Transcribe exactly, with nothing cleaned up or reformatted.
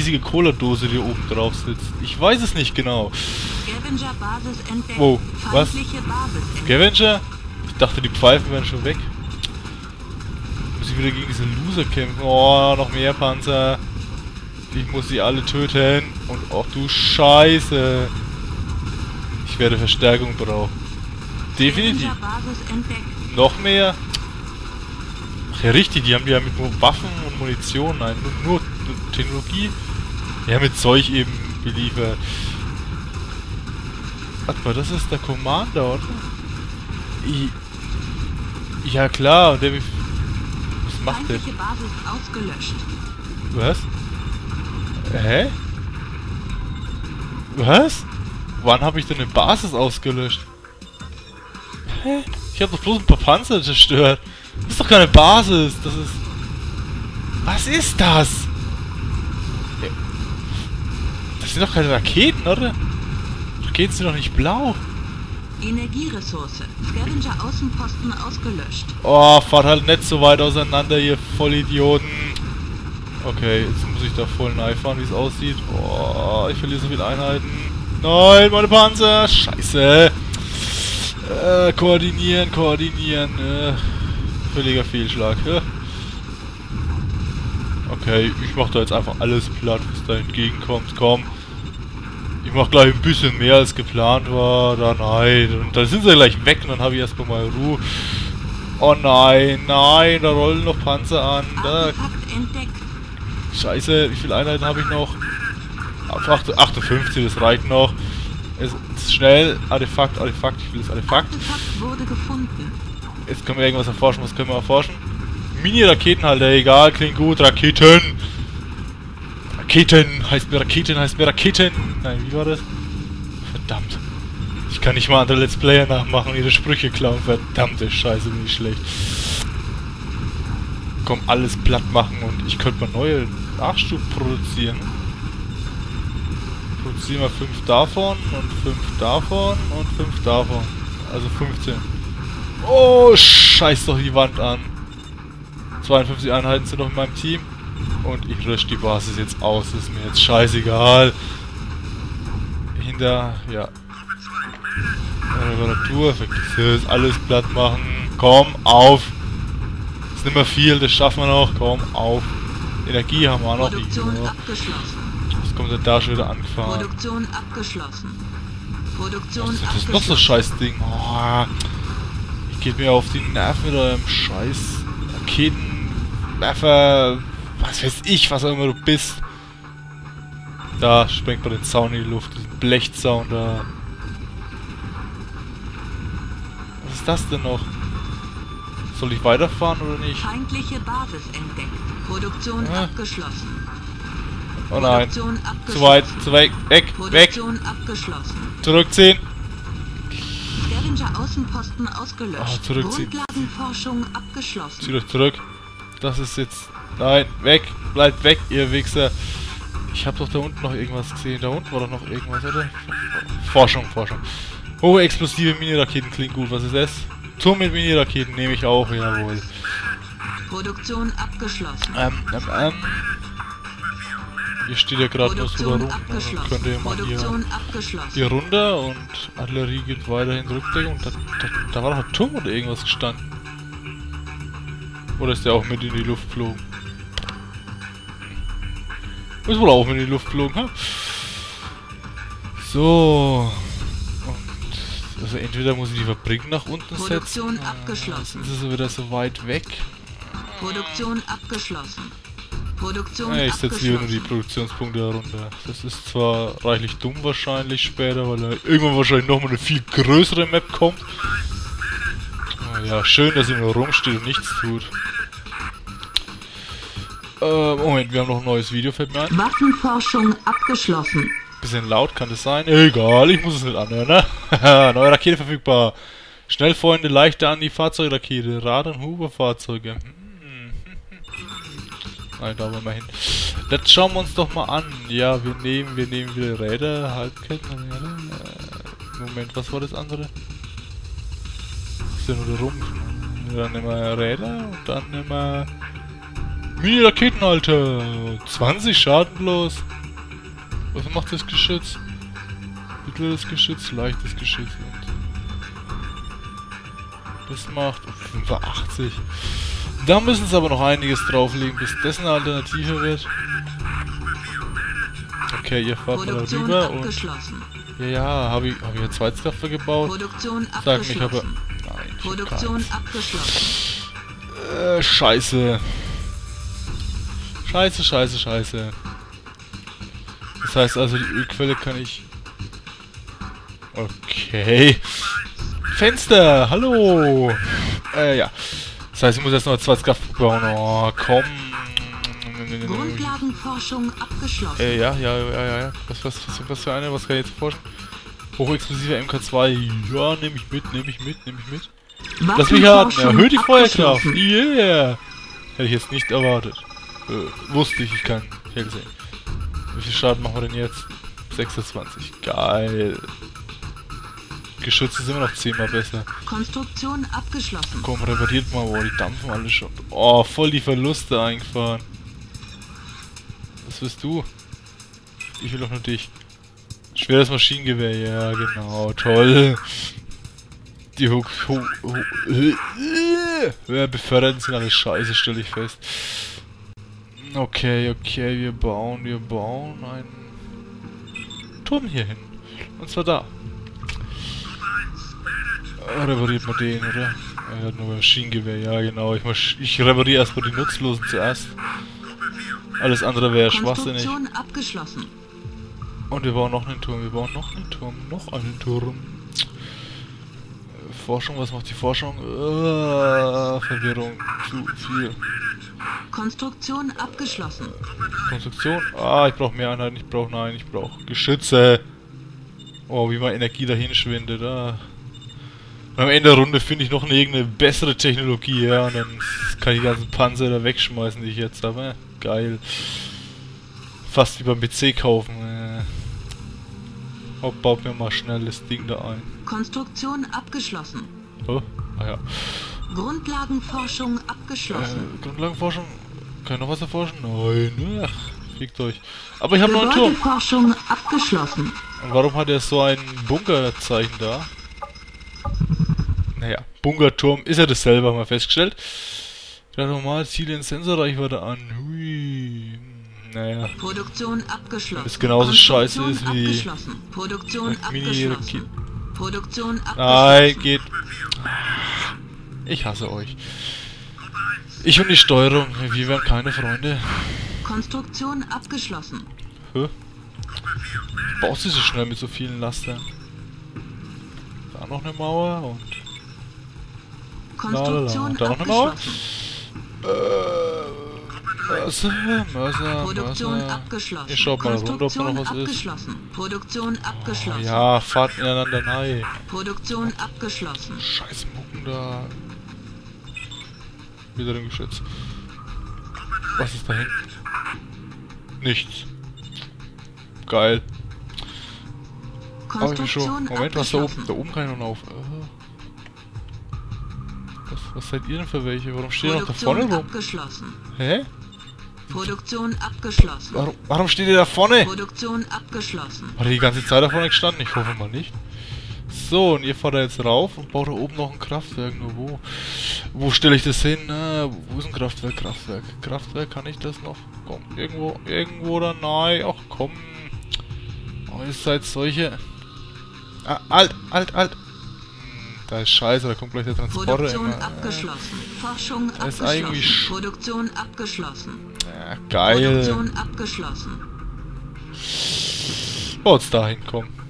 riesige Cola-Dose, die oben drauf sitzt. Ich weiß es nicht genau. Wow, was? Scavenger? Ich dachte, die Pfeifen wären schon weg. Muss ich wieder gegen diese Loser kämpfen. Oh, noch mehr Panzer. Ich muss sie alle töten. Und auch du Scheiße. Ich werde Verstärkung brauchen. Definitiv. Noch mehr. Ach ja, richtig, die haben ja mit nur Waffen und Munition, nein, nur, nur Technologie. Ja, mit Zeug eben beliefert. Warte mal, das ist der Commander, oder? I ja klar, der... Was macht der? Was? Hä? Was? Wann habe ich denn eine Basis ausgelöscht? Hä? Ich habe doch bloß ein paar Panzer zerstört. Das ist doch keine Basis. Das ist... Was ist das? Das sind doch keine Raketen, oder? Raketen sind doch nicht blau. Energieressource. Scavenger Außenposten ausgelöscht. Oh, fahrt halt nicht so weit auseinander, ihr Vollidioten. Okay, jetzt muss ich da voll neu fahren, wie es aussieht. Oh, ich verliere so viele Einheiten. Nein, meine Panzer. Scheiße. Äh, koordinieren, koordinieren. Äh, völliger Fehlschlag. Ja. Okay, ich mach da jetzt einfach alles platt, was da entgegenkommt. Komm. Ich mach gleich ein bisschen mehr als geplant war. Da nein. Und dann sind sie gleich weg und dann habe ich erstmal mal Ruhe. Oh nein, nein, da rollen noch Panzer an. Da. Scheiße, wie viele Einheiten habe ich noch? achtundfünfzig, das reicht noch. Es ist schnell. Artefakt, Artefakt, ich will das Artefakt. Artefakt wurde gefunden. Jetzt können wir irgendwas erforschen. Was können wir erforschen? Mini-Raketenhalter, egal, klingt gut. Raketen! Raketen! Heißt mir Raketen, heißt mir Raketen! Nein, wie war das? Verdammt. Ich kann nicht mal andere Let's Player nachmachen und ihre Sprüche klauen. Verdammte Scheiße, bin ich schlecht. Komm, alles platt machen und ich könnte mal neue Nachschub produzieren. Produzieren wir fünf davon und fünf davon und fünf davon. Also fünfzehn. Oh, scheiß doch die Wand an. zweiundfünfzig Einheiten sind noch in meinem Team. Und ich lösche die Basis jetzt aus. Das ist mir jetzt scheißegal. Hinter, ja. Reparatur, vergiss es. Alles platt machen. Komm, auf. Das ist nicht mehr viel, das schaffen wir noch. Komm, auf. Energie haben wir noch. Produktion abgeschlossen. Was kommt denn da schon wieder angefahren? Produktion abgeschlossen. Produktion Was ist das abgeschlossen. noch so scheiß Ding? Oh, ich geht mir auf die Nerven mit eurem scheiß Raketenwerfer. Was weiß ich, was auch immer du bist. Da sprengt man den Zaun in die Luft, diesen Blechzaun da. Was ist das denn noch? Soll ich weiterfahren oder nicht? Feindliche Basis entdeckt. Produktion Ah. abgeschlossen. Oh nein. Produktion abgeschlossen. Zu weit, zu weit, weg, weg, Produktion abgeschlossen. zurückziehen. Scavenger Außenposten ausgelöscht. Oh, zurückziehen. Grundlagenforschung abgeschlossen. Zieht euch zurück. Das ist jetzt... Nein, weg, bleibt weg, ihr Wichser. Ich habe doch da unten noch irgendwas gesehen. Da unten war doch noch irgendwas, oder? Forschung, Forschung. Hohe explosive Mini-Raketen klingt gut. Was ist das? Turm mit Mini-Raketen nehme ich auch, jawohl. Produktion abgeschlossen. Ähm, ähm, ähm. Hier steht ja gerade nur so da rum. Produktion Also abgeschlossen. könnt ihr mal hier, Produktion abgeschlossen. hier runter und Artillerie geht weiterhin Rückdeckung. Da, da, da war doch ein Turm oder irgendwas gestanden. Oder ist der auch mit in die Luft geflogen? Ist wohl auch mit in die Luft geflogen, ha? So. Und also entweder muss ich die Fabrik nach unten Produktion setzen. abgeschlossen. Jetzt ist sie wieder so weit weg. Produktion abgeschlossen. Produktion Ja, ich setze hier nur die abgeschlossen. Produktionspunkte herunter. Das ist zwar reichlich dumm wahrscheinlich später, weil da irgendwann wahrscheinlich nochmal eine viel größere Map kommt. Oh ja, schön, dass sie nur rumsteht und nichts tut. Äh, Moment, wir haben noch ein neues Video, fällt mir ein. Waffenforschung abgeschlossen. Bisschen laut kann das sein. Egal, ich muss es nicht anhören, ne? Neue Rakete verfügbar. Schnellfeuernde, leichte Anti-Fahrzeugrakete. Rad- und Huber-Fahrzeuge. Hm. Nein, da wollen wir hin. Das schauen wir uns doch mal an. Ja, wir nehmen, wir nehmen wieder Räder, Halbketten. Äh, Moment, was war das andere? Ist ja nur der Rumpf. Dann nehmen wir Räder und dann nehmen wir Mini-Raketenhalter. zwanzig Schaden bloß. Was macht das Geschütz? Mittleres Geschütz, leichtes Geschütz. Das macht fünfundachtzig. Da müssen sie aber noch einiges drauflegen, bis das eine Alternative wird. Okay, ihr fahrt mal rüber und... Ja, ja, habe ich, hab ich ein Zweitkraftwerk gebaut? Produktion Sag mich aber... abgeschlossen. Nein, ich Produktion hab keins. abgeschlossen. Äh, scheiße. Scheiße, scheiße, scheiße. Das heißt also, die Ölquelle kann ich... Okay. Fenster, hallo. Äh, ja. Das heißt, ich muss jetzt noch ein zweites Kraftwerk bauen. Oh, komm. Grundlagenforschung abgeschlossen. Äh, ja, ja, ja, ja, ja. Was, was, was, was für eine? Was kann ich jetzt forschen? Hochexplosiver M K zwei. Ja, nehme ich mit, nehme ich mit, nehme ich mit. Lass mich haben. Erhöht die Feuerkraft. Yeah. Hätte ich jetzt nicht erwartet. Äh, wusste ich, ich kann hell sehen. Wie viel Schaden machen wir denn jetzt? sechsundzwanzig. Geil. Geschütze sind immer noch zehnmal besser. Konstruktion abgeschlossen. Komm, repariert mal, boah, die dampfen alle schon. Oh, voll die Verluste eingefahren. Was willst du? Ich will doch nur dich. Schweres Maschinengewehr, ja, genau, toll. Die Hook... Ho, ho, äh, beförderten sind alle scheiße, stelle ich fest. Okay, okay, wir bauen, wir bauen einen Turm hier hin. Und zwar da. Repariert mal den, oder? Er hat nur Maschinengewehr, ja genau. Ich, mach, ich repariere erstmal die Nutzlosen zuerst. Alles andere wäre schwachsinnig. Abgeschlossen. Und wir bauen noch einen Turm, wir bauen noch einen Turm, noch einen Turm. Forschung, was macht die Forschung? Uh, Verwirrung, zu viel. Konstruktion abgeschlossen. Konstruktion? Ah, ich brauche mehr Einheiten, ich brauche, nein, ich brauche Geschütze. Oh, wie meine Energie dahin schwindet, ah. Und am Ende der Runde finde ich noch eine irgendeine bessere Technologie, ja, und dann kann ich die ganzen Panzer da wegschmeißen, die ich jetzt habe. Geil. Fast wie beim P C kaufen. Äh. Oh, baut mir mal schnell das Ding da ein. Konstruktion abgeschlossen. Oh, ah ja. Grundlagenforschung abgeschlossen. Äh, Grundlagenforschung? Kann ich noch was erforschen? Nein, ach, fickt euch. Aber ich habe noch einen Turm. Gebäudeforschung abgeschlossen. Und warum hat er so ein Bunkerzeichen da? Naja, Bunkerturm ist ja dasselbe, haben wir festgestellt. Gerade nochmal, Ziele in Sensorreichweite an. Hui. Naja. Produktion abgeschlossen. Das genauso scheiße ist wie... Abgeschlossen. Produktion abgeschlossen. Produktion abgeschlossen. Nein, geht... Ich hasse euch. Ich und die Steuerung, wir wären keine Freunde. Konstruktion abgeschlossen. Hä? Baust du so schnell mit so vielen Lastern? Da noch eine Mauer und... Konstruktion da noch eine Mauer? abgeschlossen. Äh, Mörser, Mörser, Produktion Mörser. abgeschlossen. Ihr schaut mal runter, ob da noch was ist. abgeschlossen. Produktion abgeschlossen. Oh, ja, fahrt ineinander rein. Produktion abgeschlossen. Scheiß Mucken da. Wieder im Geschütz. Was ist da hinten? Nichts. Geil. Aber ich schon. Moment, was da oben? Da oben kann ich noch auf. Was, was seid ihr denn für welche? Warum steht ihr noch da vorne rum? Abgeschlossen. Hä? Produktion abgeschlossen. Warum, warum steht ihr da vorne? Produktion abgeschlossen. Hat ihr die ganze Zeit da vorne gestanden? Ich hoffe mal nicht. So, und ihr fahrt da jetzt rauf und baut da oben noch ein Kraftwerk. Nur wo? Wo stelle ich das hin? Na, wo ist ein Kraftwerk? Kraftwerk. Kraftwerk, kann ich das noch? Komm, irgendwo, irgendwo da nein. Ach komm. Oh, ihr seid solche... Ah, alt, alt, alt. Da ist scheiße, da kommt gleich der Transporter. Produktion immer. abgeschlossen. Forschung Das ist abgeschlossen. eigentlich Produktion abgeschlossen. Ja, geil. Produktion abgeschlossen. Baut's dahin, komm.